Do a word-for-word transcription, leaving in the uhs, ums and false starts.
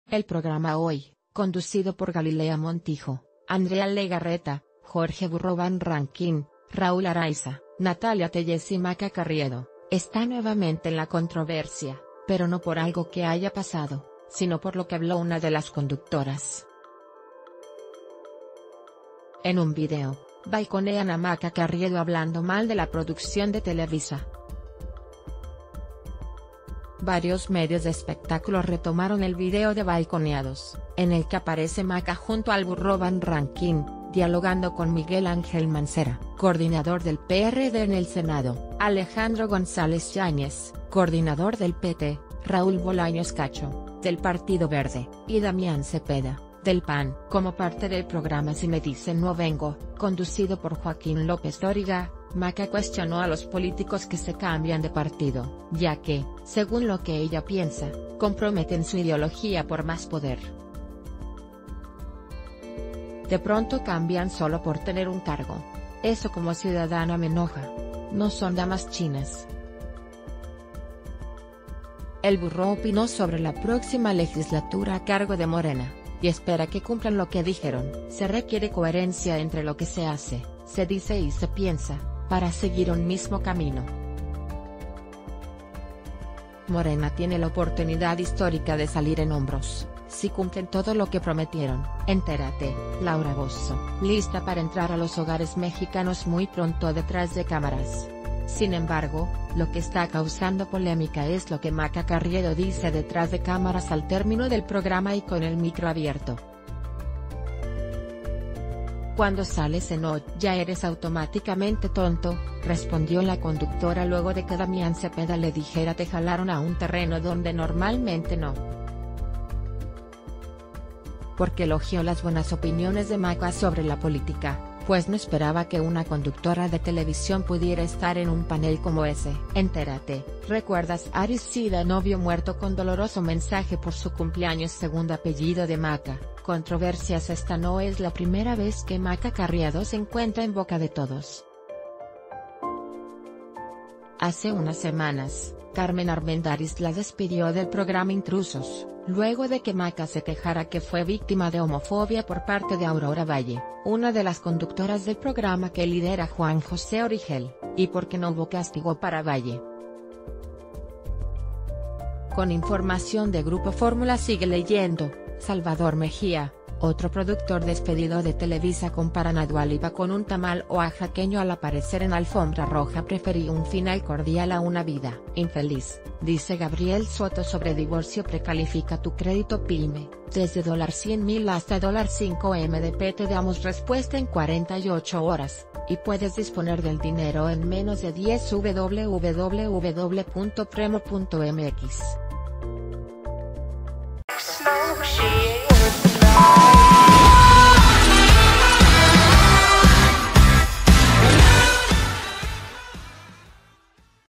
El programa Hoy, conducido por Galilea Montijo, Andrea Legarreta, Jorge Burro Van Rankin, Raúl Araiza, Natalia Tellez y Maca Carriedo, está nuevamente en la controversia, pero no por algo que haya pasado, sino por lo que habló una de las conductoras. En un video, balconean a Maca Carriedo hablando mal de la producción de Televisa. Varios medios de espectáculos retomaron el video de Balconeados, en el que aparece Maca junto al Burro Van Rankin, dialogando con Miguel Ángel Mancera, coordinador del P R D en el Senado, Alejandro González Yáñez, coordinador del P T, Raúl Bolaños Cacho, del Partido Verde, y Damián Cepeda, del P A N. Como parte del programa Si me dicen no vengo, conducido por Joaquín López Dóriga, Maca cuestionó a los políticos que se cambian de partido, ya que, según lo que ella piensa, comprometen su ideología por más poder. De pronto cambian solo por tener un cargo. Eso como ciudadana me enoja. No son damas chinas. El Burro opinó sobre la próxima legislatura a cargo de Morena, y espera que cumplan lo que dijeron. Se requiere coherencia entre lo que se hace, se dice y se piensa, para seguir un mismo camino. Morena tiene la oportunidad histórica de salir en hombros, si cumplen todo lo que prometieron. Entérate, Laura Bozzo, lista para entrar a los hogares mexicanos muy pronto detrás de cámaras. Sin embargo, lo que está causando polémica es lo que Maca Carriedo dice detrás de cámaras al término del programa y con el micro abierto. Cuando sales en Hoy ya eres automáticamente tonto, respondió la conductora luego de que Damián Cepeda le dijera te jalaron a un terreno donde normalmente no. Porque elogió las buenas opiniones de Maca sobre la política, pues no esperaba que una conductora de televisión pudiera estar en un panel como ese. Entérate, ¿recuerdas Aris Sida, novio muerto con doloroso mensaje por su cumpleaños? Segundo apellido de Maca. Controversias. Esta no es la primera vez que Maca Carriedo se encuentra en boca de todos. Hace unas semanas, Carmen Armendáriz la despidió del programa Intrusos, luego de que Maca se quejara que fue víctima de homofobia por parte de Aurora Valle, una de las conductoras del programa que lidera Juan José Origel, y porque no hubo castigo para Valle. Con información de Grupo Fórmula sigue leyendo. Salvador Mejía, otro productor despedido de Televisa, comparan a Dua Lipa con un tamal oaxaqueño al aparecer en Alfombra Roja. Preferí un final cordial a una vida infeliz, dice Gabriel Soto sobre divorcio. Precalifica tu crédito PYME, desde cien mil hasta cinco M D P te damos respuesta en cuarenta y ocho horas, y puedes disponer del dinero en menos de diez. w w w punto premo punto m x.